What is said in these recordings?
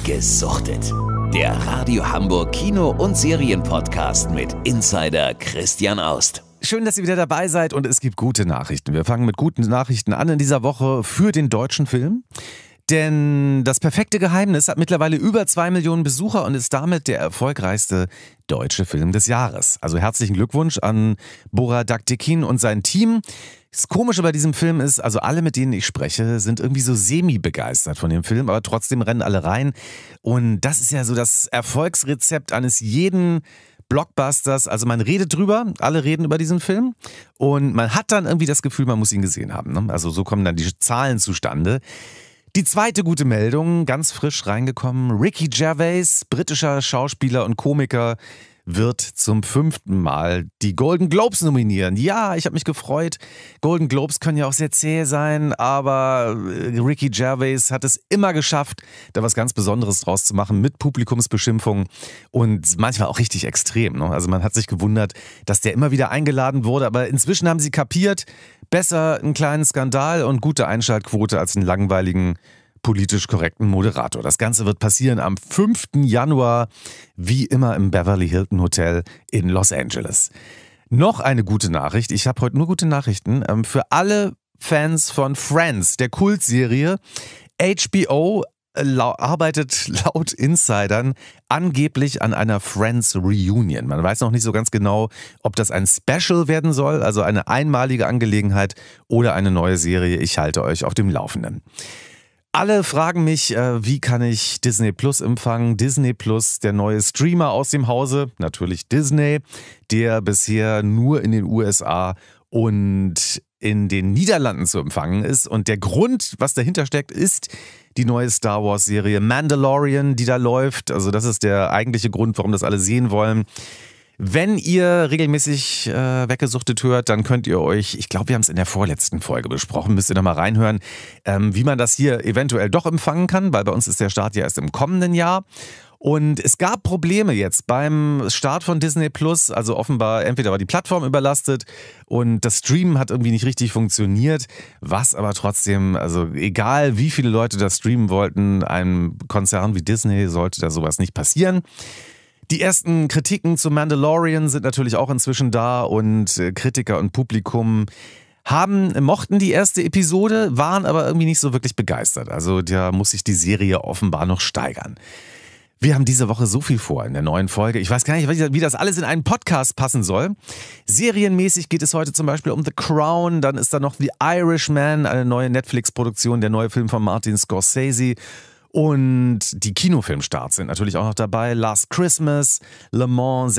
Gesuchtet. Der Radio Hamburg Kino- und Serienpodcast mit Insider Christian Aust. Schön, dass ihr wieder dabei seid und es gibt gute Nachrichten. Wir fangen mit guten Nachrichten an in dieser Woche für den deutschen Film. Denn Das perfekte Geheimnis hat mittlerweile über 2 Millionen Besucher und ist damit der erfolgreichste deutsche Film des Jahres. Also herzlichen Glückwunsch an Burak Dagtekin und sein Team. Das Komische bei diesem Film ist, also alle, mit denen ich spreche, sind irgendwie so semi-begeistert von dem Film, aber trotzdem rennen alle rein. Und das ist ja so das Erfolgsrezept eines jeden Blockbusters. Also man redet drüber, alle reden über diesen Film und man hat dann irgendwie das Gefühl, man muss ihn gesehen haben. Ne? Also so kommen dann die Zahlen zustande. Die zweite gute Meldung, ganz frisch reingekommen. Ricky Gervais, britischer Schauspieler und Komiker, wird zum 5. Mal die Golden Globes nominieren. Ja, ich habe mich gefreut. Golden Globes können ja auch sehr zäh sein, aber Ricky Gervais hat es immer geschafft, da was ganz Besonderes draus zu machen mit Publikumsbeschimpfung und manchmal auch richtig extrem. Ne? Also man hat sich gewundert, dass der immer wieder eingeladen wurde, aber inzwischen haben sie kapiert, besser einen kleinen Skandal und gute Einschaltquote als einen langweiligen politisch korrekten Moderator. Das Ganze wird passieren am 5. Januar, wie immer im Beverly Hilton Hotel in Los Angeles. Noch eine gute Nachricht, ich habe heute nur gute Nachrichten, für alle Fans von Friends, der Kultserie. HBO arbeitet laut Insidern angeblich an einer Friends Reunion. Man weiß noch nicht so ganz genau, ob das ein Special werden soll, also eine einmalige Angelegenheit oder eine neue Serie. Ich halte euch auf dem Laufenden. Alle fragen mich, wie kann ich Disney Plus empfangen? Disney Plus, der neue Streamer aus dem Hause, natürlich Disney, der bisher nur in den USA und in den Niederlanden zu empfangen ist. Und der Grund, was dahinter steckt, ist die neue Star Wars Serie Mandalorian, die da läuft. Also das ist der eigentliche Grund, warum das alle sehen wollen. Wenn ihr regelmäßig Weggesuchtet hört, dann könnt ihr euch, ich glaube, wir haben es in der vorletzten Folge besprochen, müsst ihr da mal reinhören, wie man das hier eventuell doch empfangen kann, weil bei uns ist der Start ja erst im kommenden Jahr. Und es gab Probleme jetzt beim Start von Disney Plus, also offenbar entweder war die Plattform überlastet und das Streamen hat irgendwie nicht richtig funktioniert, was aber trotzdem, also egal wie viele Leute das streamen wollten, einem Konzern wie Disney sollte da sowas nicht passieren. Die ersten Kritiken zu Mandalorian sind natürlich auch inzwischen da und Kritiker und Publikum mochten die erste Episode, waren aber irgendwie nicht so wirklich begeistert. Also da muss sich die Serie offenbar noch steigern. Wir haben diese Woche so viel vor in der neuen Folge. Ich weiß gar nicht, wie das alles in einen Podcast passen soll. Serienmäßig geht es heute zum Beispiel um The Crown, dann ist da noch The Irishman, eine neue Netflix-Produktion, der neue Film von Martin Scorsese. Und die Kinofilmstarts sind natürlich auch noch dabei. Last Christmas, Le Mans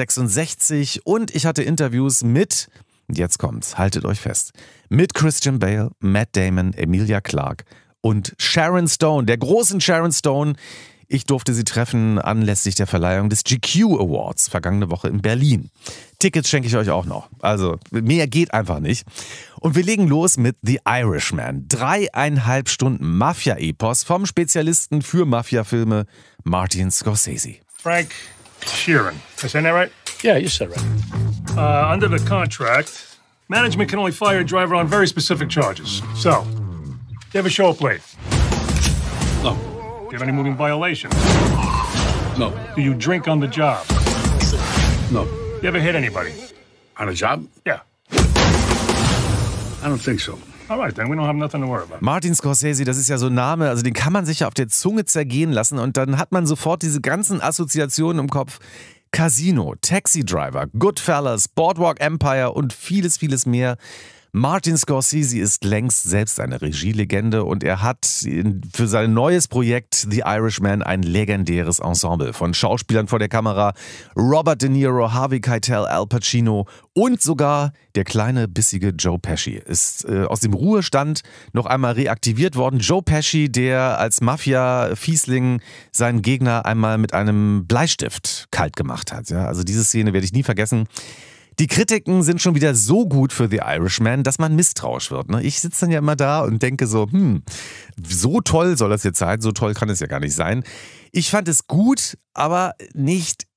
66 und ich hatte Interviews mit, jetzt kommt's, haltet euch fest, mit Christian Bale, Matt Damon, Emilia Clarke und Sharon Stone, der großen Sharon Stone. Ich durfte sie treffen anlässlich der Verleihung des GQ Awards vergangene Woche in Berlin. Tickets schenke ich euch auch noch. Also mehr geht einfach nicht. Und wir legen los mit The Irishman. 3,5 Stunden Mafia-Epos vom Spezialisten für Mafia-Filme Martin Scorsese. Frank Sheeran. Is that right? Yeah, you said right. Under the contract, management can only fire a driver on very specific charges. So, you ever show up late? No. Do you have any moving violations? No. Do you drink on the job? No. You ever hit anybody? On a job? Yeah. I don't think so. All right, then we don't have nothing to worry about. Martin Scorsese, das ist ja so ein Name, also den kann man sich ja auf der Zunge zergehen lassen und dann hat man sofort diese ganzen Assoziationen im Kopf. Casino, Taxi Driver, Goodfellas, Boardwalk Empire und vieles, vieles mehr. Martin Scorsese ist längst selbst eine Regielegende und er hat für sein neues Projekt The Irishman ein legendäres Ensemble von Schauspielern vor der Kamera. Robert De Niro, Harvey Keitel, Al Pacino und sogar der kleine, bissige Joe Pesci ist aus dem Ruhestand noch einmal reaktiviert worden. Joe Pesci, der als Mafia-Fiesling seinen Gegner einmal mit einem Bleistift kalt gemacht hat. Ja, also diese Szene werde ich nie vergessen. Die Kritiken sind schon wieder so gut für The Irishman, dass man misstrauisch wird. Ne? Ich sitze dann ja immer da und denke so, so toll soll das jetzt sein, so toll kann es ja gar nicht sein. Ich fand es gut, aber nicht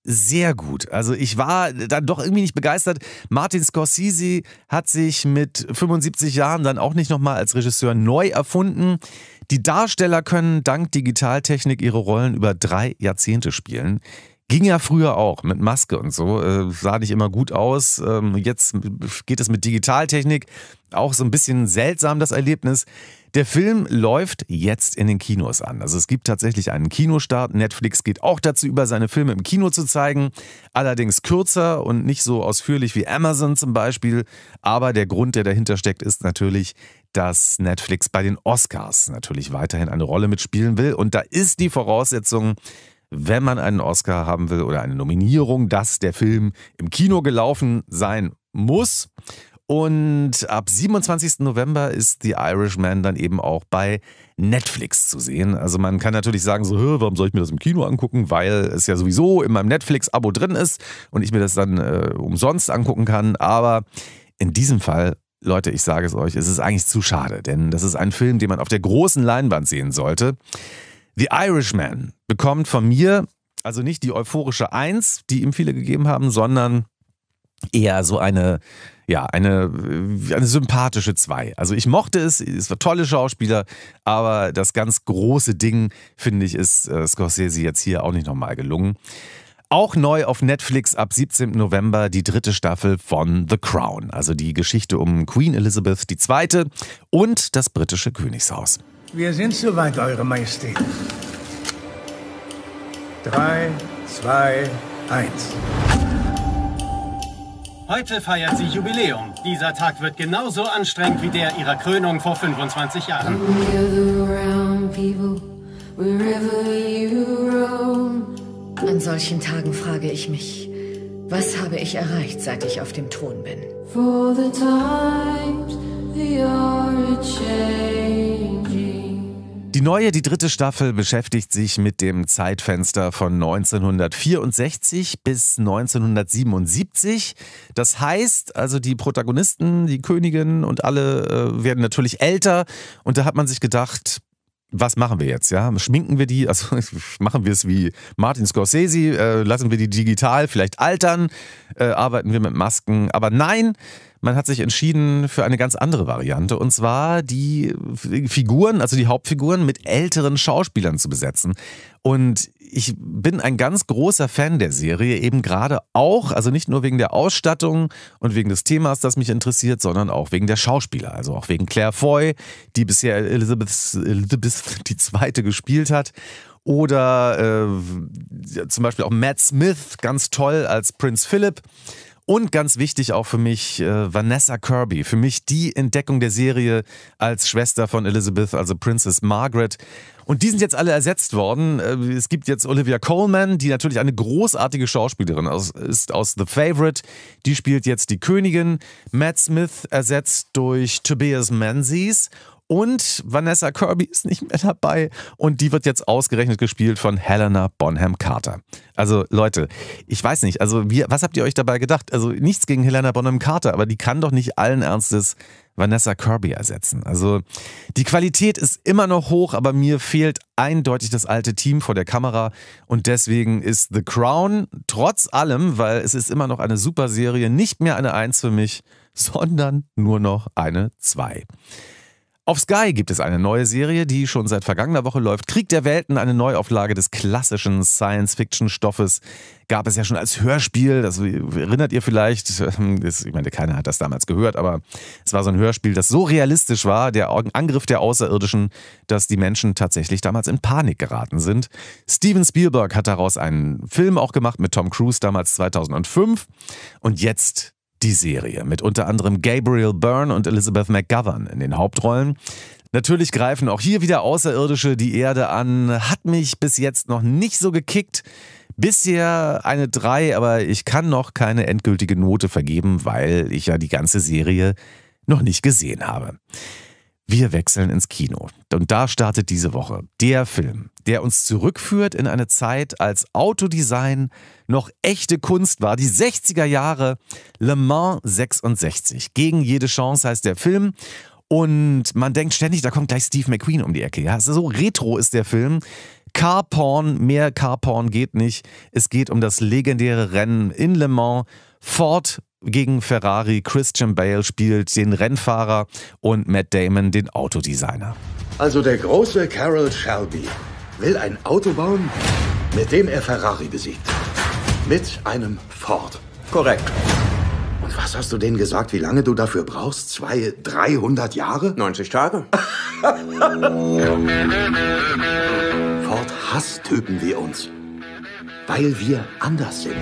sehr gut. Also ich war dann doch irgendwie nicht begeistert. Martin Scorsese hat sich mit 75 Jahren dann auch nicht nochmal als Regisseur neu erfunden. Die Darsteller können dank Digitaltechnik ihre Rollen über 3 Jahrzehnte spielen. Ging ja früher auch mit Maske und so, sah nicht immer gut aus. Jetzt geht es mit Digitaltechnik, auch so ein bisschen seltsam das Erlebnis. Der Film läuft jetzt in den Kinos an. Also es gibt tatsächlich einen Kinostart. Netflix geht auch dazu über, seine Filme im Kino zu zeigen. Allerdings kürzer und nicht so ausführlich wie Amazon zum Beispiel. Aber der Grund, der dahinter steckt, ist natürlich, dass Netflix bei den Oscars natürlich weiterhin eine Rolle mitspielen will. Und da ist die Voraussetzung, wenn man einen Oscar haben will oder eine Nominierung, dass der Film im Kino gelaufen sein muss. Und ab 27. November ist The Irishman dann eben auch bei Netflix zu sehen. Also man kann natürlich sagen, so, warum soll ich mir das im Kino angucken? Weil es ja sowieso in meinem Netflix-Abo drin ist und ich mir das dann umsonst angucken kann. Aber in diesem Fall, Leute, ich sage es euch, es ist eigentlich zu schade, denn das ist ein Film, den man auf der großen Leinwand sehen sollte. The Irishman bekommt von mir also nicht die euphorische 1, die ihm viele gegeben haben, sondern eher so eine sympathische 2. Also ich mochte es war tolle Schauspieler, aber das ganz große Ding, finde ich, ist Scorsese jetzt hier auch nicht nochmal gelungen. Auch neu auf Netflix ab 17. November die 3. Staffel von The Crown, also die Geschichte um Queen Elizabeth II. Und das britische Königshaus. Wir sind soweit, Eure Majestät. 3, 2, 1. Heute feiert sie Jubiläum. Dieser Tag wird genauso anstrengend wie der ihrer Krönung vor 25 Jahren. An solchen Tagen frage ich mich, was habe ich erreicht, seit ich auf dem Thron bin? For the times, they are changing. Die neue, die 3. Staffel beschäftigt sich mit dem Zeitfenster von 1964 bis 1977. Das heißt, also die Protagonisten, die Königin und alle werden natürlich älter. Und da hat man sich gedacht, was machen wir jetzt? Ja? Schminken wir die? Also machen wir es wie Martin Scorsese? Lassen wir die digital vielleicht altern? Arbeiten wir mit Masken? Aber nein, man hat sich entschieden für eine ganz andere Variante. Und zwar die Figuren, also die Hauptfiguren mit älteren Schauspielern zu besetzen. Und ich bin ein ganz großer Fan der Serie, eben gerade auch, also nicht nur wegen der Ausstattung und wegen des Themas, das mich interessiert, sondern auch wegen der Schauspieler. Also auch wegen Claire Foy, die bisher Elizabeth II. Gespielt hat. Oder zum Beispiel auch Matt Smith, ganz toll als Prinz Philip. Und ganz wichtig auch für mich Vanessa Kirby, für mich die Entdeckung der Serie als Schwester von Elizabeth, also Princess Margaret. Und die sind jetzt alle ersetzt worden. Es gibt jetzt Olivia Colman, die natürlich eine großartige Schauspielerin ist aus The Favourite. Die spielt jetzt die Königin. Matt Smith ersetzt durch Tobias Menzies. Und Vanessa Kirby ist nicht mehr dabei und die wird jetzt ausgerechnet gespielt von Helena Bonham Carter. Also Leute, ich weiß nicht, also was habt ihr euch dabei gedacht? Also nichts gegen Helena Bonham Carter, aber die kann doch nicht allen Ernstes Vanessa Kirby ersetzen. Also die Qualität ist immer noch hoch, aber mir fehlt eindeutig das alte Team vor der Kamera und deswegen ist The Crown trotz allem, weil es ist immer noch eine super Serie, nicht mehr eine 1 für mich, sondern nur noch eine 2. Auf Sky gibt es eine neue Serie, die schon seit vergangener Woche läuft. Krieg der Welten, eine Neuauflage des klassischen Science-Fiction-Stoffes. Gab es ja schon als Hörspiel, das erinnert ihr vielleicht. Ich meine, keiner hat das damals gehört, aber es war so ein Hörspiel, das so realistisch war, der Angriff der Außerirdischen, dass die Menschen tatsächlich damals in Panik geraten sind. Steven Spielberg hat daraus einen Film auch gemacht mit Tom Cruise, damals 2005. Und jetzt die Serie mit unter anderem Gabriel Byrne und Elizabeth McGovern in den Hauptrollen. Natürlich greifen auch hier wieder Außerirdische die Erde an. Hat mich bis jetzt noch nicht so gekickt. Bisher eine 3, aber ich kann noch keine endgültige Note vergeben, weil ich ja die ganze Serie noch nicht gesehen habe. Wir wechseln ins Kino. Und da startet diese Woche der Film, der uns zurückführt in eine Zeit, als Autodesign noch echte Kunst war. Die 60er Jahre, Le Mans 66. Gegen jede Chance heißt der Film. Und man denkt ständig, da kommt gleich Steve McQueen um die Ecke. Ja, so retro ist der Film. Carporn, mehr Carporn geht nicht. Es geht um das legendäre Rennen in Le Mans. Ford gegen Ferrari. Christian Bale spielt den Rennfahrer und Matt Damon den Autodesigner. Also der große Carroll Shelby will ein Auto bauen, mit dem er Ferrari besiegt. Mit einem Ford. Korrekt. Und was hast du denen gesagt, wie lange du dafür brauchst? 200, 300 Jahre? 90 Tage. Ford hasst Typen wie uns, weil wir anders sind.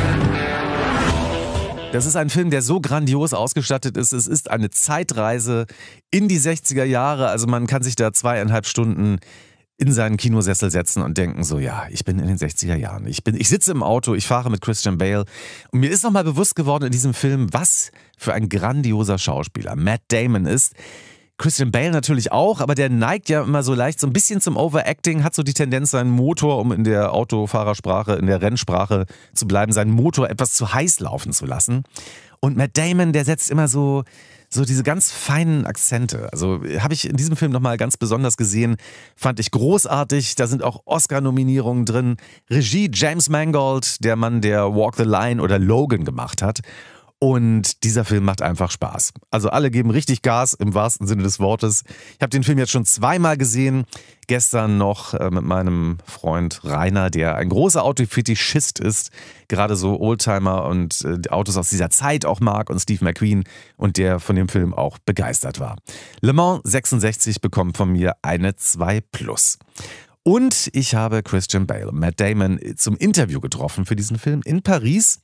Das ist ein Film, der so grandios ausgestattet ist. Es ist eine Zeitreise in die 60er Jahre. Also man kann sich da 2,5 Stunden in seinen Kinosessel setzen und denken so, ja, ich bin in den 60er Jahren. Ich sitze im Auto, ich fahre mit Christian Bale. Und mir ist nochmal bewusst geworden in diesem Film, was für ein grandioser Schauspieler Matt Damon ist. Christian Bale natürlich auch, aber der neigt ja immer so leicht so ein bisschen zum Overacting, hat so die Tendenz, seinen Motor, um in der Autofahrersprache, in der Rennsprache zu bleiben, seinen Motor etwas zu heiß laufen zu lassen. Und Matt Damon, der setzt immer so diese ganz feinen Akzente. Also habe ich in diesem Film nochmal ganz besonders gesehen, fand ich großartig. Da sind auch Oscar-Nominierungen drin. Regie James Mangold, der Mann, der Walk the Line oder Logan gemacht hat. Und dieser Film macht einfach Spaß. Also alle geben richtig Gas im wahrsten Sinne des Wortes. Ich habe den Film jetzt schon 2-mal gesehen. Gestern noch mit meinem Freund Rainer, der ein großer Autofetischist ist. Gerade so Oldtimer und Autos aus dieser Zeit auch mag und Steve McQueen. Und der von dem Film auch begeistert war. Le Mans 66 bekommt von mir eine 2+. Und ich habe Christian Bale, Matt Damon, zum Interview getroffen für diesen Film in Paris.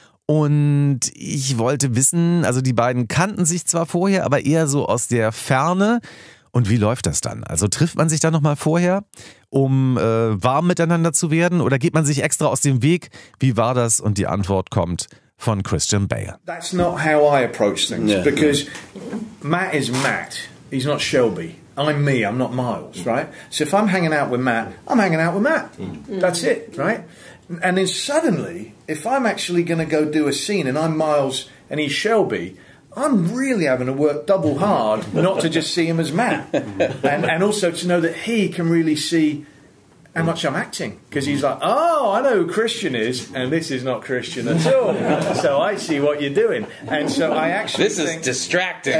Und ich wollte wissen, also die beiden kannten sich zwar vorher, aber eher so aus der Ferne. Und wie läuft das dann? Also trifft man sich dann nochmal vorher, um warm miteinander zu werden? Oder geht man sich extra aus dem Weg? Wie war das? Und die Antwort kommt von Christian Bale. That's not how I approach things, because Matt is Matt. He's not Shelby. I'm me, I'm not Miles, right? So if I'm hanging out with Matt, I'm hanging out with Matt. That's it, right? And then suddenly, if I'm actually going to go do a scene and I'm Miles and he's Shelby, I'm really having to work double hard not to just see him as Matt. And also to know that he can really see how much I'm acting. Because he's like, oh, I know who Christian is, and this is not Christian at all. So I see what you're doing. And so I actually This is distracting.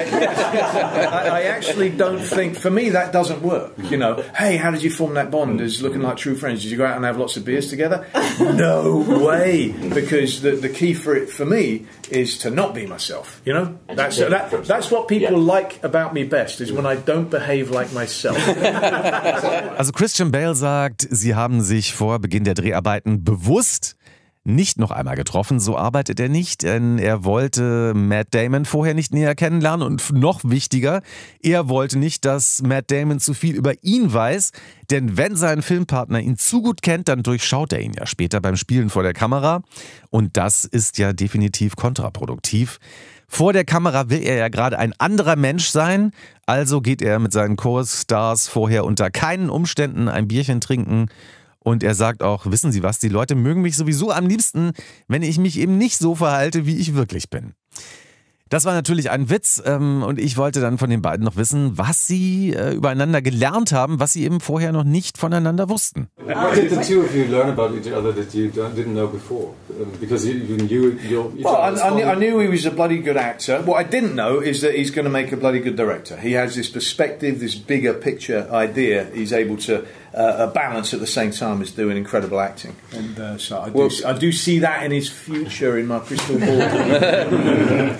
I actually don't think, for me, that doesn't work. You know, hey, how did you form that bond as looking like true friends? Did you go out and have lots of beers together? No way. Because the key for it, for me, is to not be myself. You know? That's what people like about me best, is when I don't behave like myself. Also Christian Bale sagt, sie haben sich vor Beginn der Dreharbeiten bewusst nicht noch einmal getroffen. So arbeitet er nicht, denn er wollte Matt Damon vorher nicht näher kennenlernen und noch wichtiger, er wollte nicht, dass Matt Damon zu viel über ihn weiß, denn wenn sein Filmpartner ihn zu gut kennt, dann durchschaut er ihn ja später beim Spielen vor der Kamera und das ist ja definitiv kontraproduktiv. Vor der Kamera will er ja gerade ein anderer Mensch sein, also geht er mit seinen Co-Stars vorher unter keinen Umständen ein Bierchen trinken. Und er sagt auch, wissen Sie was, die Leute mögen mich sowieso am liebsten, wenn ich mich eben nicht so verhalte, wie ich wirklich bin. Das war natürlich ein Witz und ich wollte dann von den beiden noch wissen, was sie übereinander gelernt haben, was sie eben vorher noch nicht voneinander wussten. What did the two of you learn about each other that you didn't know before? Because you knew I knew he was a bloody good actor. What I didn't know is that he's going to make a bloody good director. He has this perspective, this bigger picture idea. He's able to balance at the same time as doing incredible acting. And so I do see that in his future in my crystal ball.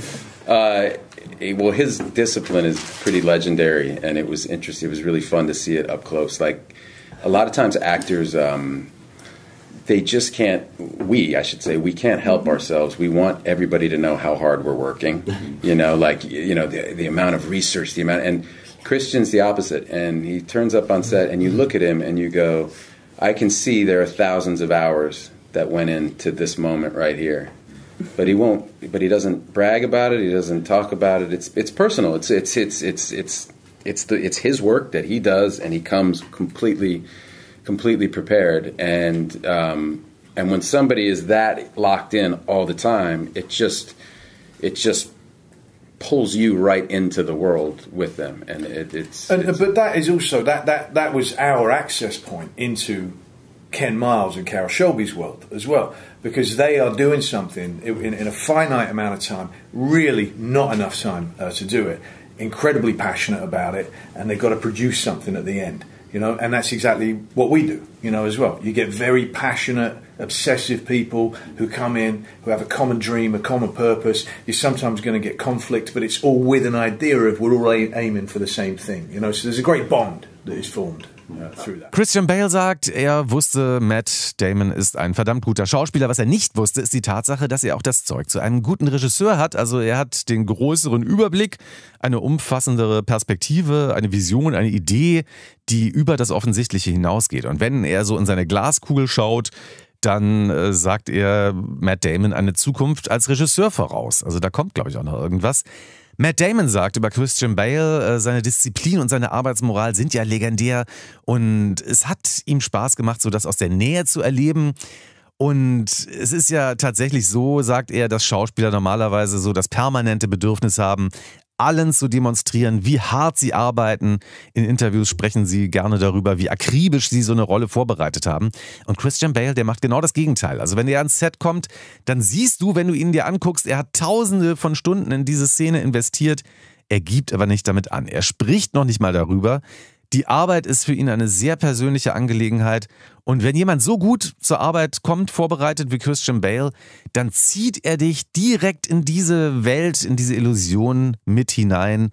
Well, his discipline is pretty legendary, and it was interesting. It was really fun to see it up close. Like, a lot of times actors, they just can't, we can't help ourselves. We want everybody to know how hard we're working. You know, like, you know, the amount of research, and Christian's the opposite. And he turns up on set, and you look at him, and you go, I can see there are thousands of hours that went into this moment right here. But he won't. But he doesn't brag about it. He doesn't talk about it. It's personal. It's his work that he does, and he comes completely prepared. And when somebody is that locked in all the time, it just pulls you right into the world with them, and it's. But that is also that was our access point into Ken Miles and Carol Shelby's world as well, because they are doing something in a finite amount of time, really not enough time to do it, incredibly passionate about it, and they've got to produce something at the end, you know, and that's exactly what we do, you know, as well. You get very passionate, obsessive people who come in, who have a common dream, a common purpose. You're sometimes going to get conflict, but it's all with an idea of we're all aiming for the same thing, you know, so there's a great bond that is formed. Christian Bale sagt, er wusste, Matt Damon ist ein verdammt guter Schauspieler. Was er nicht wusste, ist die Tatsache, dass er auch das Zeug zu einem guten Regisseur hat. Also er hat den größeren Überblick, eine umfassendere Perspektive, eine Vision, eine Idee, die über das Offensichtliche hinausgeht. Und wenn er so in seine Glaskugel schaut, dann sagt er Matt Damon eine Zukunft als Regisseur voraus. Also da kommt, glaube ich, auch noch irgendwas. Matt Damon sagt über Christian Bale, seine Disziplin und seine Arbeitsmoral sind ja legendär und es hat ihm Spaß gemacht, so das aus der Nähe zu erleben. Und es ist ja tatsächlich so, sagt er, dass Schauspieler normalerweise so das permanente Bedürfnis haben, allen zu demonstrieren, wie hart sie arbeiten. In Interviews sprechen sie gerne darüber, wie akribisch sie so eine Rolle vorbereitet haben. Und Christian Bale, der macht genau das Gegenteil. Also wenn er ans Set kommt, dann siehst du, wenn du ihn dir anguckst, er hat Tausende von Stunden in diese Szene investiert. Er gibt aber nicht damit an. Er spricht noch nicht mal darüber. Die Arbeit ist für ihn eine sehr persönliche Angelegenheit. Und wenn jemand so gut zur Arbeit kommt, vorbereitet wie Christian Bale, dann zieht er dich direkt in diese Welt, in diese Illusion mit hinein,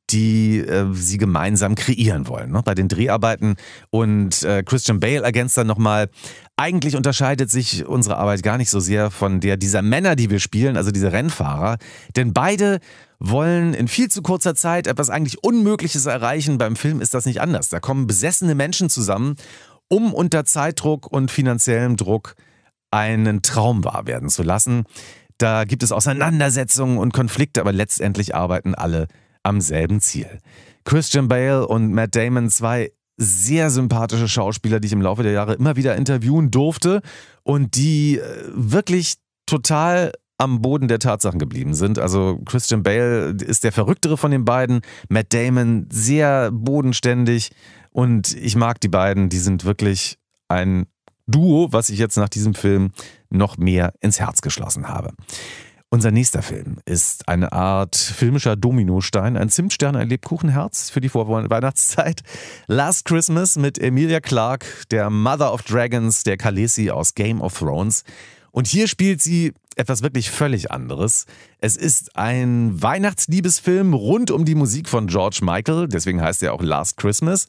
die sie gemeinsam kreieren wollen, ne? Bei den Dreharbeiten. Und Christian Bale ergänzt dann nochmal, eigentlich unterscheidet sich unsere Arbeit gar nicht so sehr von der dieser Männer, die wir spielen, also diese Rennfahrer. Denn beide wollen in viel zu kurzer Zeit etwas eigentlich Unmögliches erreichen. Beim Film ist das nicht anders. Da kommen besessene Menschen zusammen, um unter Zeitdruck und finanziellem Druck einen Traum wahr werden zu lassen. Da gibt es Auseinandersetzungen und Konflikte, aber letztendlich arbeiten alle am selben Ziel. Christian Bale und Matt Damon, zwei sehr sympathische Schauspieler, die ich im Laufe der Jahre immer wieder interviewen durfte und die wirklich total am Boden der Tatsachen geblieben sind. Also Christian Bale ist der Verrücktere von den beiden, Matt Damon sehr bodenständig und ich mag die beiden, die sind wirklich ein Duo, was ich jetzt nach diesem Film noch mehr ins Herz geschlossen habe. Unser nächster Film ist eine Art filmischer Dominostein, ein Zimtstern, ein Lebkuchenherz für die Vorweihnachtszeit. Last Christmas mit Emilia Clarke, der Mother of Dragons, der Khaleesi aus Game of Thrones. Und hier spielt sie etwas wirklich völlig anderes. Es ist ein Weihnachtsliebesfilm rund um die Musik von George Michael, deswegen heißt er auch Last Christmas.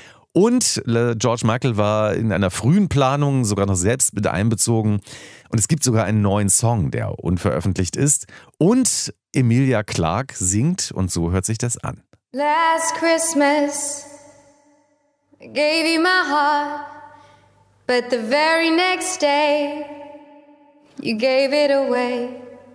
Und George Michael war in einer frühen Planung sogar noch selbst mit einbezogen. Und es gibt sogar einen neuen Song, der unveröffentlicht ist. Und Emilia Clarke singt und so hört sich das an. Last Christmas, I gave you my heart, but the very next day, you gave it away.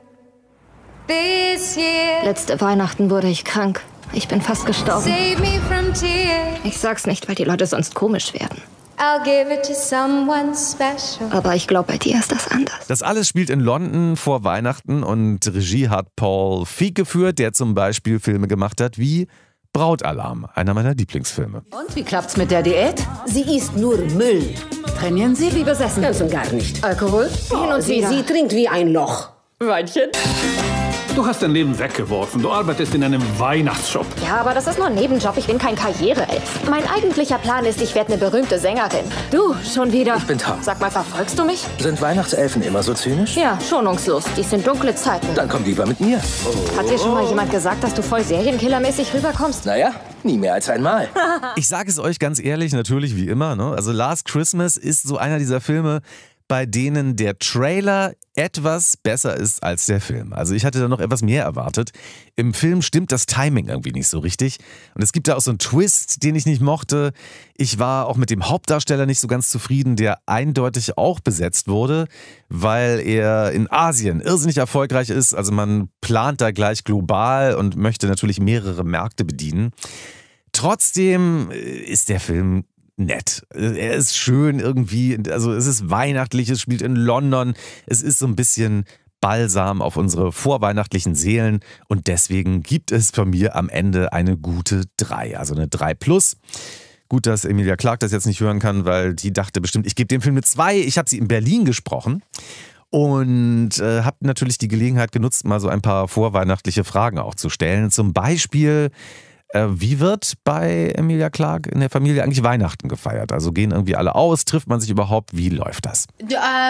This year, letzte Weihnachten wurde ich krank. Ich bin fast gestorben. save me from tears. Ich sag's nicht, weil die Leute sonst komisch werden. I'll give it to someone special. Aber ich glaube, bei dir ist das anders. Das alles spielt in London vor Weihnachten und Regie hat Paul Feig geführt, der zum Beispiel Filme gemacht hat wie Brautalarm, einer meiner Lieblingsfilme. Und wie klappt's mit der Diät? Sie isst nur Müll. Trainieren Sie wie besessen? Ganz und gar nicht. Alkohol? Hin und wieder. Sie trinkt wie ein Loch. Weinchen? Du hast dein Leben weggeworfen. Du arbeitest in einem Weihnachtsshop. Ja, aber das ist nur ein Nebenjob. Ich bin kein Karriereelf. Mein eigentlicher Plan ist, ich werde eine berühmte Sängerin. Du, schon wieder. Ich bin Tom. Sag mal, verfolgst du mich? Sind Weihnachtselfen immer so zynisch? Ja, schonungslos. Dies sind dunkle Zeiten. Dann komm lieber mit mir. Hat dir schon mal jemand gesagt, dass du voll Serienkillermäßig rüberkommst? Naja, nie mehr als einmal. Ich sage es euch ganz ehrlich, natürlich wie immer, ne? Also Last Christmas ist so einer dieser Filme, bei denen der Trailer etwas besser ist als der Film. Also ich hatte da noch etwas mehr erwartet. Im Film stimmt das Timing irgendwie nicht so richtig. Und es gibt da auch so einen Twist, den ich nicht mochte. Ich war auch mit dem Hauptdarsteller nicht so ganz zufrieden, der eindeutig auch besetzt wurde, weil er in Asien irrsinnig erfolgreich ist. Also man plant da gleich global und möchte natürlich mehrere Märkte bedienen. Trotzdem ist der Film nett. Er ist schön irgendwie, also es ist weihnachtlich, es spielt in London, es ist so ein bisschen Balsam auf unsere vorweihnachtlichen Seelen und deswegen gibt es von mir am Ende eine gute 3, also eine 3+. Gut, dass Emilia Clarke das jetzt nicht hören kann, weil die dachte bestimmt, ich gebe dem Film eine 2. Ich habe sie in Berlin gesprochen und habe natürlich die Gelegenheit genutzt, mal so ein paar vorweihnachtliche Fragen auch zu stellen. Zum Beispiel, wie wird bei Emilia Clarke in der Familie eigentlich Weihnachten gefeiert? Also gehen irgendwie alle aus? Trifft man sich überhaupt? Wie läuft das? I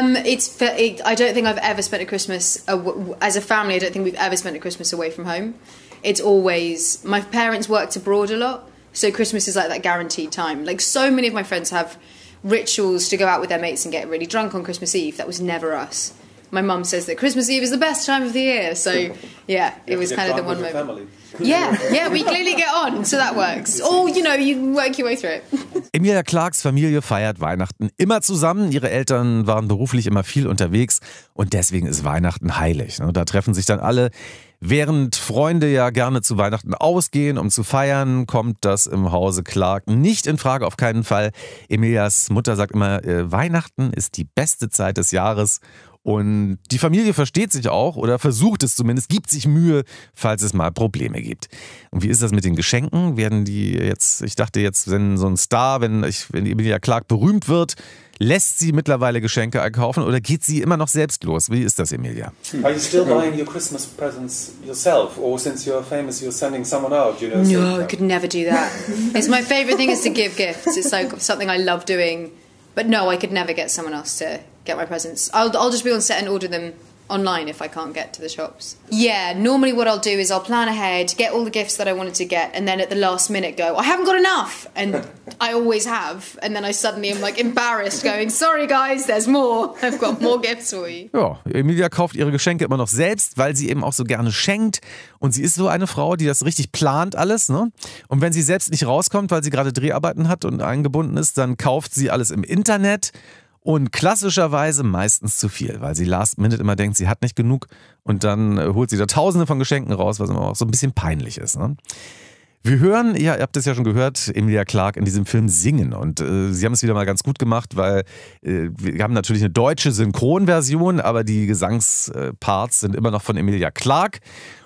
don't think I've ever spent a Christmas as a family. I don't think we've ever spent a Christmas away from home. It's always, my parents worked abroad a lot, so Christmas is like that guaranteed time. Like so many of my friends have rituals to go out with their mates and get really drunk on Christmas Eve. That was never us. My mum says that Christmas Eve is the best time of the year, so yeah, it was kind of the one moment. Yeah, we clearly get on, so that works. Or, you work your way through it. Emilia Clarkes Familie feiert Weihnachten immer zusammen. Ihre Eltern waren beruflich immer viel unterwegs und deswegen ist Weihnachten heilig. Da treffen sich dann alle. Während Freunde ja gerne zu Weihnachten ausgehen, um zu feiern, kommt das im Hause Clarke nicht in Frage, auf keinen Fall. Emilias Mutter sagt immer, Weihnachten ist die beste Zeit des Jahres. Und die Familie versteht sich auch oder versucht es zumindest, gibt sich Mühe, falls es mal Probleme gibt. Und wie ist das mit den Geschenken? Werden die jetzt, ich dachte jetzt, wenn so ein Star, wenn Emilia Clarke berühmt wird, lässt sie mittlerweile Geschenke einkaufen oder geht sie immer noch selbst los? Wie ist das, Emilia? Are you still buying your Christmas presents yourself? Or since you're famous, you're sending someone out? No, I could never do that. It's my favourite thing is to give gifts. It's like something I love doing. But no, I could never get someone else to get my presents. I'll just be on set and order them online if I can't get to the shops. Yeah, normally what I'll do is I'll plan ahead, get all the gifts that I wanted to get, and then at the last minute go, I haven't got enough! And I always have. And then I suddenly am like embarrassed going, sorry guys, there's more. I've got more gifts for you. Ja, Emilia kauft ihre Geschenke immer noch selbst, weil sie eben auch so gerne schenkt. Und sie ist so eine Frau, die das richtig plant alles, ne? Und wenn sie selbst nicht rauskommt, weil sie gerade Dreharbeiten hat und eingebunden ist, dann kauft sie alles im Internet. Und klassischerweise meistens zu viel, weil sie last minute immer denkt, sie hat nicht genug und dann holt sie da Tausende von Geschenken raus, was immer auch so ein bisschen peinlich ist. Ne? Wir hören, ihr habt es ja schon gehört, Emilia Clarke in diesem Film singen und sie haben es wieder mal ganz gut gemacht, weil wir haben natürlich eine deutsche Synchronversion, aber die Gesangsparts sind immer noch von Emilia Clarke.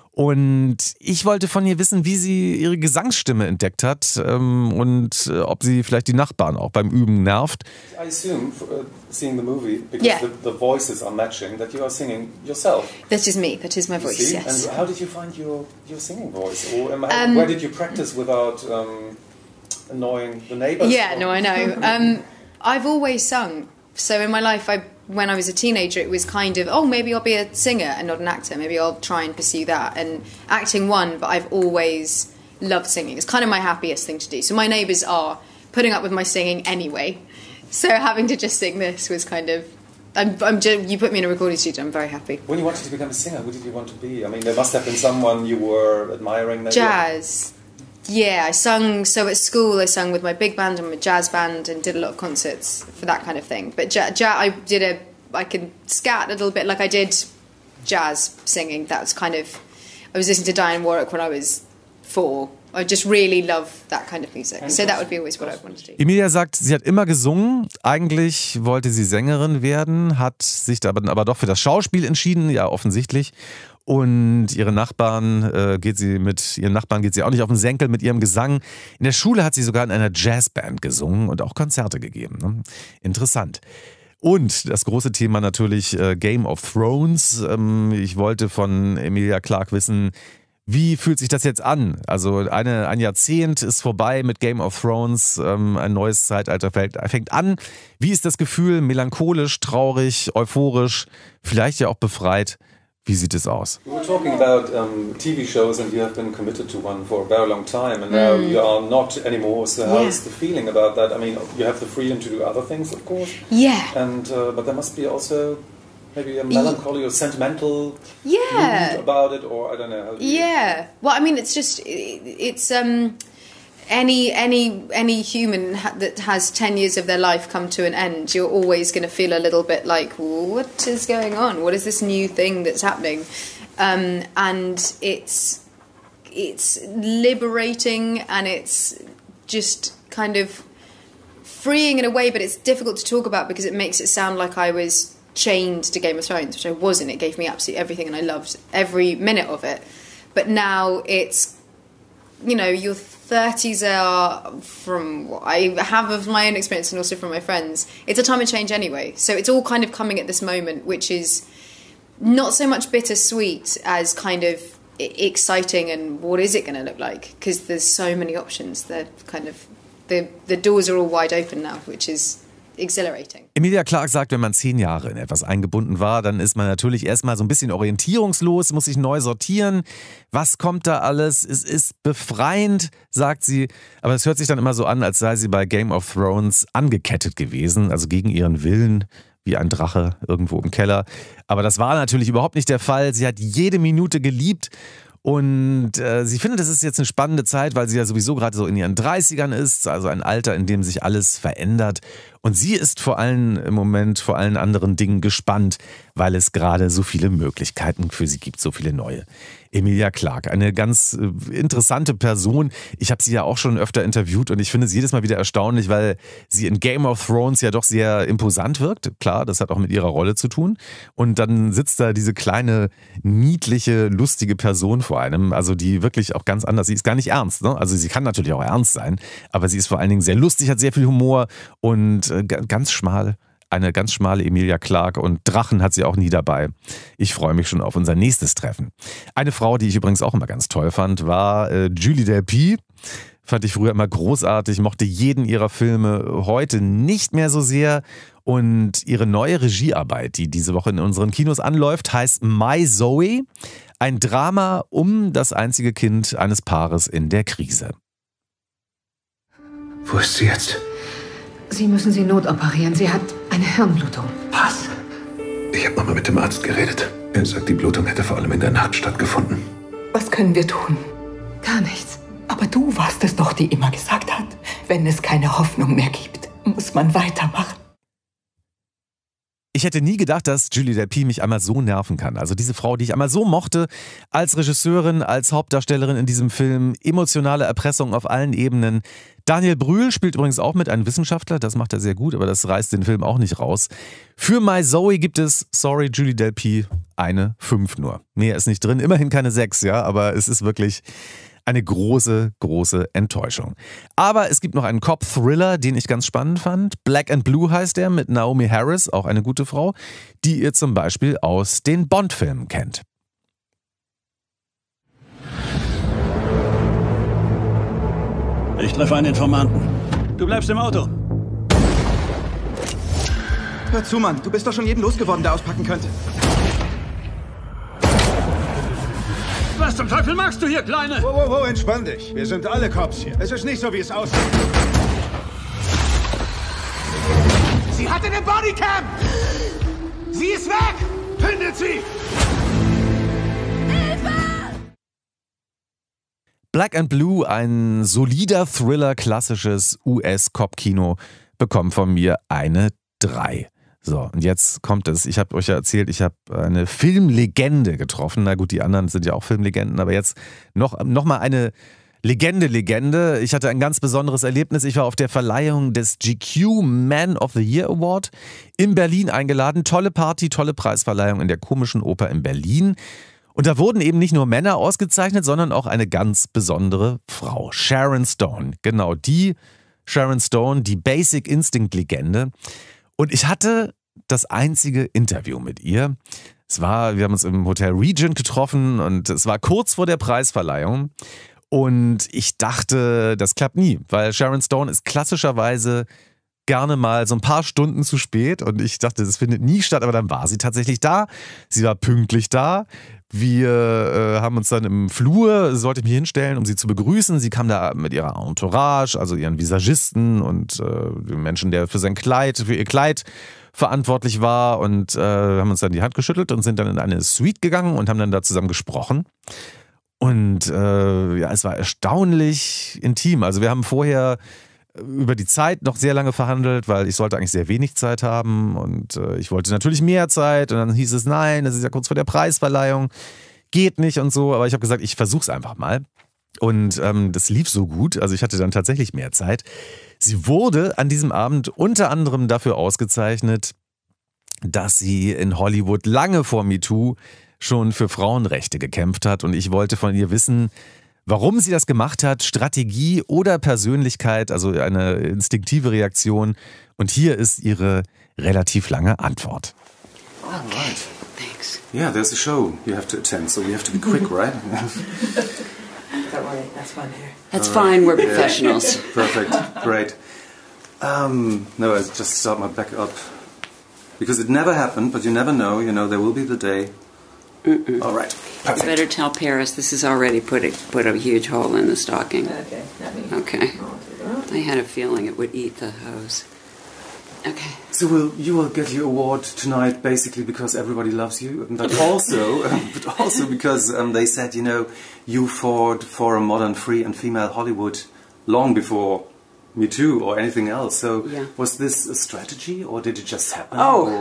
Und ich wollte von ihr wissen, wie sie ihre Gesangsstimme entdeckt hat und ob sie vielleicht die Nachbarn auch beim Üben nervt. I assume, seeing the movie, because the voices are matching, that you are singing yourself. That's just me. That is my voice, yes. And how did you find your singing voice? Or where did you practice without annoying the neighbors? Yeah, no, I know. I've always sung. So in my life, when I was a teenager, it was kind of, maybe I'll be a singer and not an actor. Maybe I'll try and pursue that. And acting won, but I've always loved singing. It's kind of my happiest thing to do. So my neighbours are putting up with my singing anyway. So having to just sing this was kind of... you put me in a recording studio, I'm very happy. When you wanted to become a singer, who did you want to be? I mean, there must have been someone you were admiring. Maybe. Jazz. Yeah, I sung, so at school I sung with my big band and my jazz band and did a lot of concerts for that kind of thing. But I could scat a little bit, like I did jazz singing. That was kind of, I was listening to Diane Warwick when I was 4. I just really love that kind of music. So that would be always what I wanted to do. Emilia sagt, sie hat immer gesungen. Eigentlich wollte sie Sängerin werden, hat sich aber doch für das Schauspiel entschieden, ja offensichtlich. Und ihren Nachbarn geht sie auch nicht auf den Senkel mit ihrem Gesang. In der Schule hat sie sogar in einer Jazzband gesungen und auch Konzerte gegeben. Ne? Interessant. Und das große Thema natürlich Game of Thrones. Ich wollte von Emilia Clarke wissen, wie fühlt sich das jetzt an? Also ein Jahrzehnt ist vorbei mit Game of Thrones, ein neues Zeitalter fängt an. Wie ist das Gefühl? Melancholisch, traurig, euphorisch, vielleicht ja auch befreit? Wie sieht es aus? We were talking about TV shows and you have been committed to one for a very long time and now you are not anymore. So how is the feeling about that? I mean, you have the freedom to do other things, of course. Yeah. And but there must be also maybe a melancholy or sentimental mood about it, or I don't know. How do you Well, I mean, it's any human that has 10 years of their life come to an end, you're always going to feel a little bit like, what is going on? What is this new thing that's happening? And it's liberating and it's just kind of freeing in a way, but it's difficult to talk about because it makes it sound like I was chained to Game of Thrones, which I wasn't. It gave me absolutely everything and I loved every minute of it. But now it's, you're 30s are, from what I have of my own experience and also from my friends, it's a time of change anyway. So it's all kind of coming at this moment, which is not so much bittersweet as kind of exciting and what is it going to look like? Because there's so many options. They're kind of, the doors are all wide open now, which is exhilarating. Emilia Clarke sagt, wenn man 10 Jahre in etwas eingebunden war, dann ist man natürlich erstmal so ein bisschen orientierungslos, muss sich neu sortieren. Was kommt da alles? Es ist befreiend, sagt sie. Aber es hört sich dann immer so an, als sei sie bei Game of Thrones angekettet gewesen, also gegen ihren Willen, wie ein Drache irgendwo im Keller. Aber das war natürlich überhaupt nicht der Fall. Sie hat jede Minute geliebt. Und sie findet, es ist jetzt eine spannende Zeit, weil sie ja sowieso gerade so in ihren 30ern ist, also ein Alter, in dem sich alles verändert. Und sie ist vor allem im Moment vor allen anderen Dingen gespannt, weil es gerade so viele Möglichkeiten für sie gibt, so viele neue. Emilia Clarke, eine ganz interessante Person. Ich habe sie ja auch schon öfter interviewt und ich finde es jedes Mal wieder erstaunlich, weil sie in Game of Thrones ja doch sehr imposant wirkt. Klar, das hat auch mit ihrer Rolle zu tun. Und dann sitzt da diese kleine, niedliche, lustige Person vor einem, also die wirklich auch ganz anders, sie ist gar nicht ernst, ne? Also sie kann natürlich auch ernst sein, aber sie ist vor allen Dingen sehr lustig, hat sehr viel Humor und ganz schmal. Eine ganz schmale Emilia Clarke und Drachen hat sie auch nie dabei. Ich freue mich schon auf unser nächstes Treffen. Eine Frau, die ich übrigens auch immer ganz toll fand, war Julie Delpy. Fand ich früher immer großartig, mochte jeden ihrer Filme, heute nicht mehr so sehr. Und ihre neue Regiearbeit, die diese Woche in unseren Kinos anläuft, heißt My Zoe. Ein Drama um das einzige Kind eines Paares in der Krise. Wo ist sie jetzt? Sie müssen sie notoperieren. Sie hat eine Hirnblutung. Was? Ich habe nochmal mit dem Arzt geredet. Er sagt, die Blutung hätte vor allem in der Nacht stattgefunden. Was können wir tun? Gar nichts. Aber du warst es doch, die immer gesagt hat, wenn es keine Hoffnung mehr gibt, muss man weitermachen. Ich hätte nie gedacht, dass Julie Delpy mich einmal so nerven kann. Also diese Frau, die ich einmal so mochte, als Regisseurin, als Hauptdarstellerin in diesem Film, emotionale Erpressung auf allen Ebenen. Daniel Brühl spielt übrigens auch mit, ein Wissenschaftler, das macht er sehr gut, aber das reißt den Film auch nicht raus. Für My Zoe gibt es, sorry Julie Delpy, eine 5 nur. Mehr ist nicht drin, immerhin keine 6, ja, aber es ist wirklich eine große, große Enttäuschung. Aber es gibt noch einen Cop-Thriller, den ich ganz spannend fand. Black and Blue heißt der, mit Naomi Harris, auch eine gute Frau, die ihr zum Beispiel aus den Bond-Filmen kennt. Ich treffe einen Informanten. Du bleibst im Auto. Hör zu, Mann. Du bist doch schon jeden losgeworden, der auspacken könnte. Was zum Teufel machst du hier, Kleine? Wow, entspann dich. Wir sind alle Cops hier. Es ist nicht so, wie es aussieht. Sie hat eine Bodycam! Sie ist weg! Findet sie! Black and Blue, ein solider Thriller, klassisches US-Cop-Kino, bekommt von mir eine 3. So, und jetzt kommt es. Ich habe euch ja erzählt, ich habe eine Filmlegende getroffen. Na gut, die anderen sind ja auch Filmlegenden, aber jetzt noch mal eine Legende. Ich hatte ein ganz besonderes Erlebnis. Ich war auf der Verleihung des GQ Man of the Year Award in Berlin eingeladen. Tolle Party, tolle Preisverleihung in der Komischen Oper in Berlin. Und da wurden eben nicht nur Männer ausgezeichnet, sondern auch eine ganz besondere Frau. Sharon Stone. Genau, die Sharon Stone, die Basic Instinct-Legende. Und ich hatte das einzige Interview mit ihr. Wir haben uns im Hotel Regent getroffen und es war kurz vor der Preisverleihung. Und ich dachte, das klappt nie, weil Sharon Stone ist klassischerweise gerne mal so ein paar Stunden zu spät. Und ich dachte, das findet nie statt, aber dann war sie tatsächlich da. Sie war pünktlich da. Wir haben uns dann im Flur, sollte ich mich hinstellen, um sie zu begrüßen. Sie kam da mit ihrer Entourage, also ihren Visagisten und dem Menschen, der für ihr Kleid verantwortlich war, und haben uns dann die Hand geschüttelt und sind dann in eine Suite gegangen und haben dann da zusammen gesprochen. Und es war erstaunlich intim. Also wir haben vorher über die Zeit noch sehr lange verhandelt, weil ich sollte eigentlich sehr wenig Zeit haben und ich wollte natürlich mehr Zeit, und dann hieß es, nein, das ist ja kurz vor der Preisverleihung, geht nicht und so, aber ich habe gesagt, ich versuch's einfach mal, und das lief so gut, also ich hatte dann tatsächlich mehr Zeit. Sie wurde an diesem Abend unter anderem dafür ausgezeichnet, dass sie in Hollywood lange vor MeToo schon für Frauenrechte gekämpft hat, und ich wollte von ihr wissen, Warum sie das gemacht hat, Strategie oder Persönlichkeit, also eine instinktive Reaktion. Und hier ist ihre relativ lange Antwort. All right. Thanks. Yeah, there's a show you have to attend, so you have to be quick, right? Don't worry, that's fine here. That's fine, we're professionals. Yeah. Perfect, great. No, I just start my back up. Because it never happened, but you never know. You know, there will be the day. All right, perfect. You better tell Paris this has already put a huge hole in the stocking. Okay, Okay. I had a feeling it would eat the hose. Okay. So you will get your award tonight, basically because everybody loves you, but also because they said, you know, you fought for a modern, free and female Hollywood long before Me Too or anything else. So was this a strategy, or did it just happen?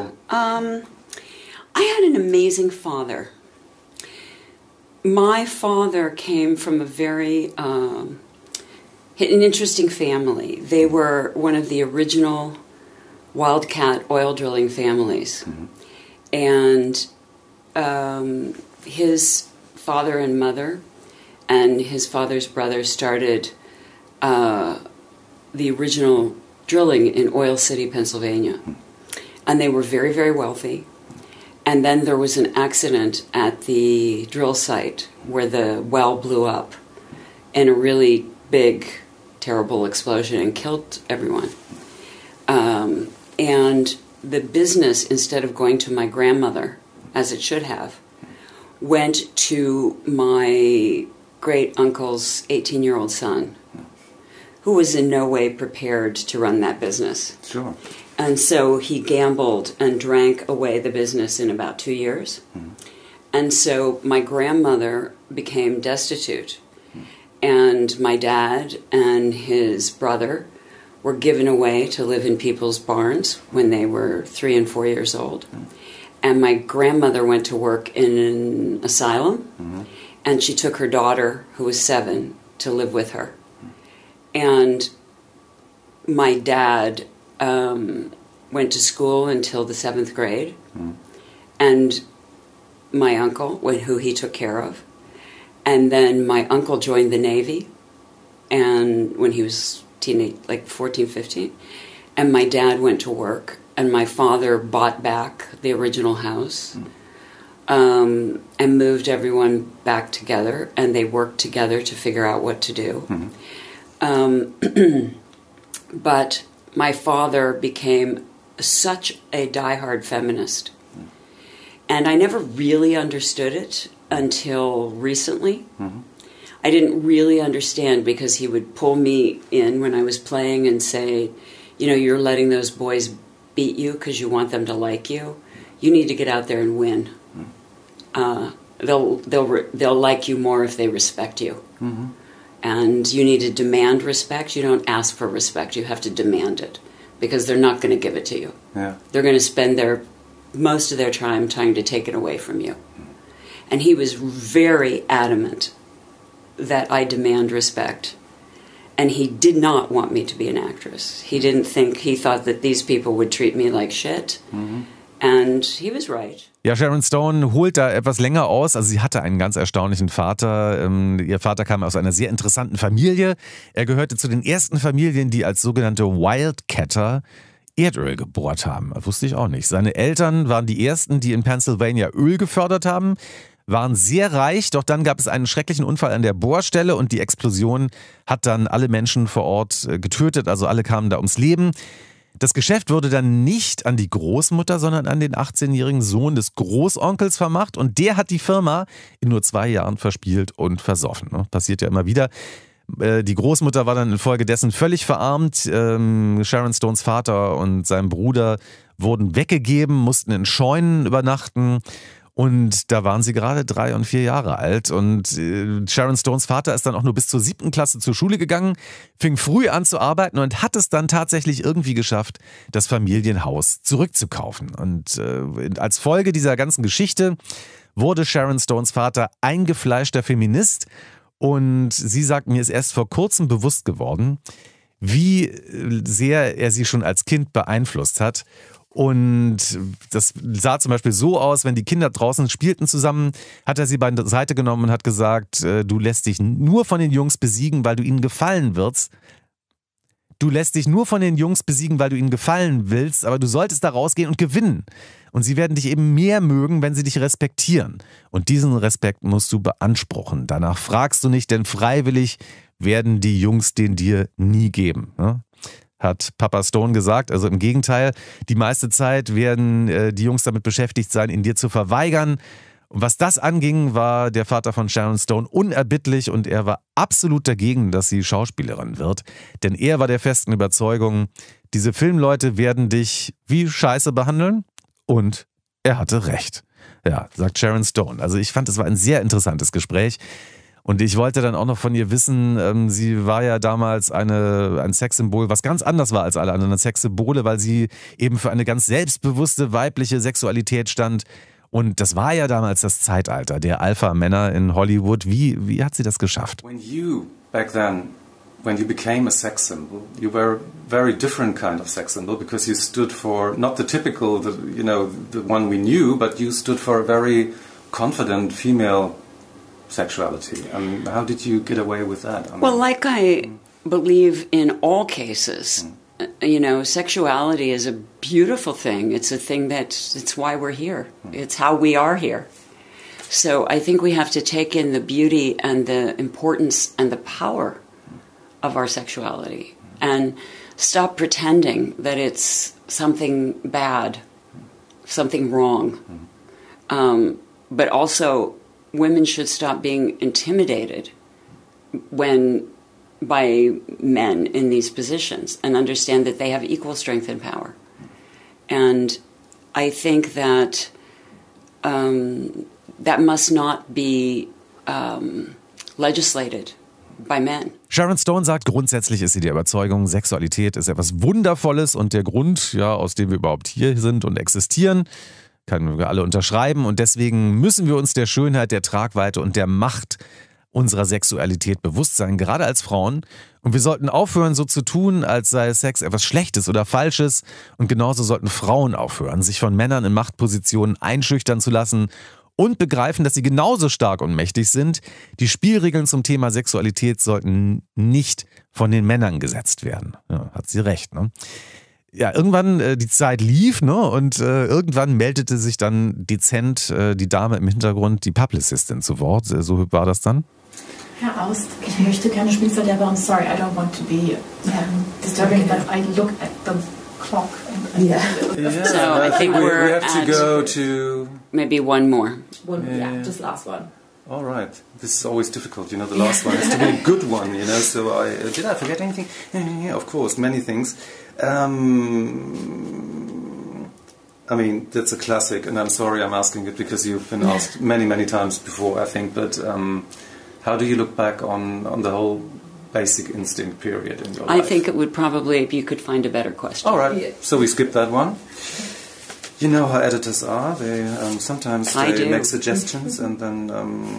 I had an amazing father. My father came from a very an interesting family. They were one of the original wildcat oil drilling families. And his father and mother and his father's brother started the original drilling in Oil City, Pennsylvania. And they were very, very wealthy. And then there was an accident at the drill site where the well blew up in a really big, terrible explosion and killed everyone. And the business, instead of going to my grandmother, as it should have, went to my great-uncle's 18-year-old son, who was in no way prepared to run that business. Sure. And so he gambled and drank away the business in about 2 years. And so my grandmother became destitute. And my dad and his brother were given away to live in people's barns when they were 3 and 4 years old. And my grandmother went to work in an asylum, and she took her daughter, who was 7, to live with her. And my dad went to school until the 7th grade, and my uncle, who he took care of. And then my uncle joined the Navy, and when he was teenage, like 14, 15, and my dad went to work, and my father bought back the original house, and moved everyone back together, and they worked together to figure out what to do. But my father became such a diehard feminist, and I never really understood it until recently. I didn't really understand because he would pull me in when I was playing and say, you know, you're letting those boys beat you because you want them to like you. You need to get out there and win. They'll like you more if they respect you. And you need to demand respect. You don't ask for respect. You have to demand it because they're not going to give it to you. They're going to spend most of their time trying to take it away from you. And he was very adamant that I demand respect. And he did not want me to be an actress. He thought that these people would treat me like shit. And he was right. Ja, Sharon Stone holt da etwas länger aus. Also sie hatte einen ganz erstaunlichen Vater. Ihr Vater kam aus einer sehr interessanten Familie. Er gehörte zu den ersten Familien, die als sogenannte Wildcatter Erdöl gebohrt haben. Das wusste ich auch nicht. Seine Eltern waren die ersten, die in Pennsylvania Öl gefördert haben, waren sehr reich, doch dann gab es einen schrecklichen Unfall an der Bohrstelle und die Explosion hat dann alle Menschen vor Ort getötet, also alle kamen da ums Leben. Das Geschäft wurde dann nicht an die Großmutter, sondern an den 18-jährigen Sohn des Großonkels vermacht und der hat die Firma in nur 2 Jahren verspielt und versoffen. Passiert ja immer wieder. Die Großmutter war dann infolgedessen völlig verarmt. Sharon Stones Vater und sein Bruder wurden weggegeben, mussten in Scheunen übernachten. Und da waren sie gerade 3 und 4 Jahre alt. Und Sharon Stones Vater ist dann auch nur bis zur 7. Klasse zur Schule gegangen, fing früh an zu arbeiten und hat es dann tatsächlich irgendwie geschafft, das Familienhaus zurückzukaufen. Und als Folge dieser ganzen Geschichte wurde Sharon Stones Vater eingefleischter Feminist. Und sie sagt, mir ist erst vor kurzem bewusst geworden, wie sehr er sie schon als Kind beeinflusst hat. Und das sah zum Beispiel so aus, wenn die Kinder draußen spielten zusammen, hat er sie beiseite genommen und hat gesagt, du lässt dich nur von den Jungs besiegen, weil du ihnen gefallen wirst. Du lässt dich nur von den Jungs besiegen, weil du ihnen gefallen willst, aber du solltest da rausgehen und gewinnen. Und sie werden dich eben mehr mögen, wenn sie dich respektieren. Und diesen Respekt musst du beanspruchen. Danach fragst du nicht, denn freiwillig werden die Jungs den dir nie geben. Ne? Hat Papa Stone gesagt. Also im Gegenteil, die meiste Zeit werden die Jungs damit beschäftigt sein, ihn dir zu verweigern. Und was das anging, war der Vater von Sharon Stone unerbittlich und er war absolut dagegen, dass sie Schauspielerin wird. Denn er war der festen Überzeugung, diese Filmleute werden dich wie Scheiße behandeln und er hatte recht. Ja, sagt Sharon Stone. Also ich fand, es war ein sehr interessantes Gespräch. Und ich wollte dann auch noch von ihr wissen, sie war ja damals ein Sexsymbol, was ganz anders war als alle anderen Sexsymbole, weil sie eben für eine ganz selbstbewusste weibliche Sexualität stand. Und das war ja damals das Zeitalter der Alpha-Männer in Hollywood. Wie hat sie das geschafft? When you became a sex symbol, you were a very different kind of sex symbol because you stood for not the typical, the one we knew, but you stood for a very confident female sexuality. How did you get away with that? Well, like I believe in all cases, sexuality is a beautiful thing. It's a thing it's why we're here. It's how we are here. So I think we have to take in the beauty and the importance and the power of our sexuality and stop pretending that it's something bad, something wrong. But also, women should stop being intimidated by men in these positions and understand that they have equal strength and power. And I think that that must not be legislated by men. Sharon Stone sagt, grundsätzlich ist sie der Überzeugung, Sexualität ist etwas Wundervolles und der Grund, aus dem wir überhaupt hier sind und existieren. Können wir alle unterschreiben und deswegen müssen wir uns der Schönheit, der Tragweite und der Macht unserer Sexualität bewusst sein, gerade als Frauen. Und wir sollten aufhören, so zu tun, als sei Sex etwas Schlechtes oder Falsches. Und genauso sollten Frauen aufhören, sich von Männern in Machtpositionen einschüchtern zu lassen und begreifen, dass sie genauso stark und mächtig sind. Die Spielregeln zum Thema Sexualität sollten nicht von den Männern gesetzt werden. Ja, hat sie recht, ne? Ja, irgendwann die Zeit lief, ne? Und irgendwann meldete sich dann dezent die Dame im Hintergrund, die Publicistin, zu Wort. So war das dann. Herr Aust, ich möchte keine Spielverderber. I'm sorry, I don't want to be disturbing, but I look at the clock. So I think we have to go to maybe one more. Just last one. All right. This is always difficult, the last one has to be a good one, So did I forget anything? Yeah, of course, many things. I mean, that's a classic, and I'm sorry I'm asking it because you've been asked many, many times before, I think, but how do you look back on the whole Basic Instinct period in your life? I think it would probably, if you could find a better question. All right, so we skip that one. You know how editors are. They sometimes they make suggestions and then...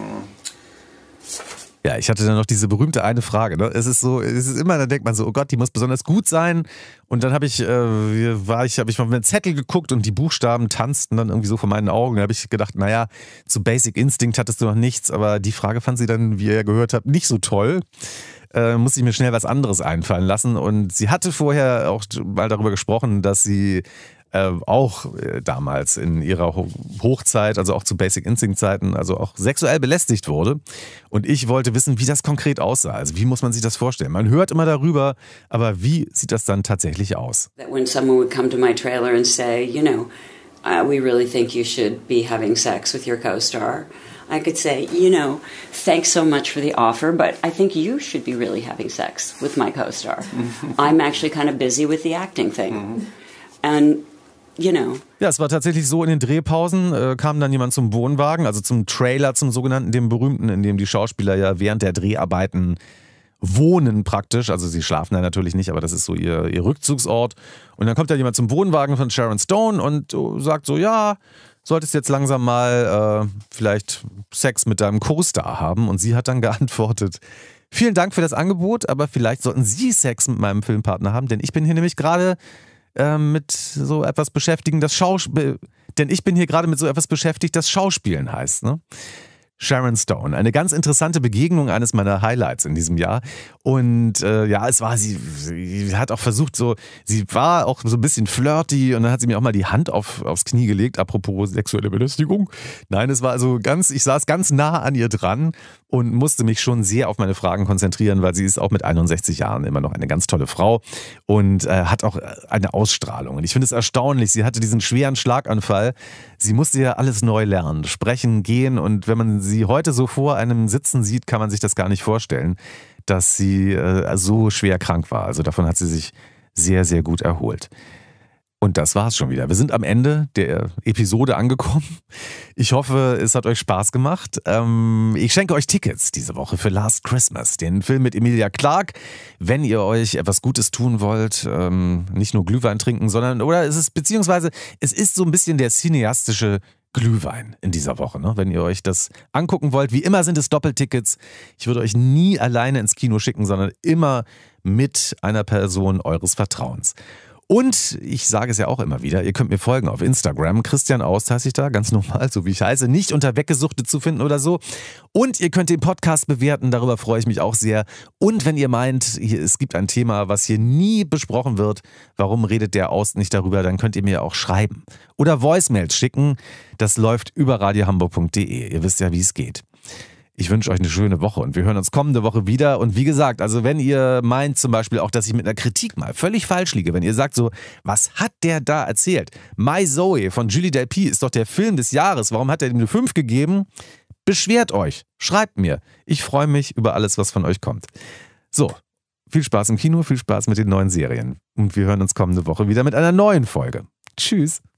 Ja, ich hatte dann noch diese berühmte eine Frage. Ne? Es ist immer, da denkt man so, oh Gott, die muss besonders gut sein. Und dann habe ich mal mit einem Zettel geguckt und die Buchstaben tanzten dann irgendwie so vor meinen Augen. Da habe ich gedacht, naja, zu Basic Instinct hattest du noch nichts, aber die Frage fand sie dann, wie ihr ja gehört habt, nicht so toll. Musste ich mir schnell was anderes einfallen lassen. Und sie hatte vorher auch mal darüber gesprochen, dass sie auch damals in ihrer Hochzeit, also auch zu Basic Instinct Zeiten, also auch sexuell belästigt wurde. Und ich wollte wissen, wie das konkret aussah. Also wie muss man sich das vorstellen? Man hört immer darüber, aber wie sieht das dann tatsächlich aus? When someone would come to my trailer and say, we really think you should be having sex with your co-star, I could say, thanks so much for the offer, but I think you should be really having sex with my co-star. I'm actually kind of busy with the acting thing. And Ja, es war tatsächlich so, in den Drehpausen kam dann jemand zum Wohnwagen, also zum Trailer, zum sogenannten, dem berühmten, in dem die Schauspieler ja während der Dreharbeiten wohnen praktisch. Also sie schlafen da natürlich nicht, aber das ist so ihr Rückzugsort. Und dann kommt da jemand zum Wohnwagen von Sharon Stone und sagt so, ja, solltest jetzt langsam mal vielleicht Sex mit deinem Co-Star haben. Und sie hat dann geantwortet, vielen Dank für das Angebot, aber vielleicht sollten Sie Sex mit meinem Filmpartner haben, denn ich bin hier nämlich gerade mit so etwas beschäftigen, denn ich bin hier gerade mit so etwas beschäftigt, das Schauspielen heißt, ne? Sharon Stone. Eine ganz interessante Begegnung, eines meiner Highlights in diesem Jahr. Und sie hat auch versucht, sie war auch so ein bisschen flirty und dann hat sie mir auch mal die Hand aufs Knie gelegt, apropos sexuelle Belästigung. Nein, es war also ich saß ganz nah an ihr dran und musste mich schon sehr auf meine Fragen konzentrieren, weil sie ist auch mit 61 Jahren immer noch eine ganz tolle Frau und hat auch eine Ausstrahlung. Und ich finde es erstaunlich, sie hatte diesen schweren Schlaganfall. Sie musste ja alles neu lernen, sprechen, gehen, und wenn man sie heute so vor einem sitzen sieht, kann man sich das gar nicht vorstellen, dass sie so schwer krank war. Also davon hat sie sich sehr, sehr gut erholt. Und das war's schon wieder. Wir sind am Ende der Episode angekommen. Ich hoffe, es hat euch Spaß gemacht. Ich schenke euch Tickets diese Woche für Last Christmas, den Film mit Emilia Clarke. Wenn ihr euch etwas Gutes tun wollt, nicht nur Glühwein trinken, sondern, beziehungsweise es ist so ein bisschen der cineastische Glühwein in dieser Woche, ne? Wenn ihr euch das angucken wollt. Wie immer sind es Doppeltickets. Ich würde euch nie alleine ins Kino schicken, sondern immer mit einer Person eures Vertrauens. Und ich sage es ja auch immer wieder, ihr könnt mir folgen auf Instagram. Christian Aust heiße ich da, ganz normal, so wie ich heiße. Nicht unter Weggesuchtet zu finden oder so. Und ihr könnt den Podcast bewerten, darüber freue ich mich auch sehr. Und wenn ihr meint, es gibt ein Thema, was hier nie besprochen wird, warum redet der Aust nicht darüber, dann könnt ihr mir auch schreiben. Oder Voicemails schicken, das läuft über radiohamburg.de. Ihr wisst ja, wie es geht. Ich wünsche euch eine schöne Woche und wir hören uns kommende Woche wieder. Und wie gesagt, also wenn ihr meint zum Beispiel auch, dass ich mit einer Kritik mal völlig falsch liege, wenn ihr sagt so, was hat der da erzählt? My Zoe von Julie Delpy ist doch der Film des Jahres. Warum hat er ihm eine 5 gegeben? Beschwert euch. Schreibt mir. Ich freue mich über alles, was von euch kommt. So, viel Spaß im Kino, viel Spaß mit den neuen Serien. Und wir hören uns kommende Woche wieder mit einer neuen Folge. Tschüss.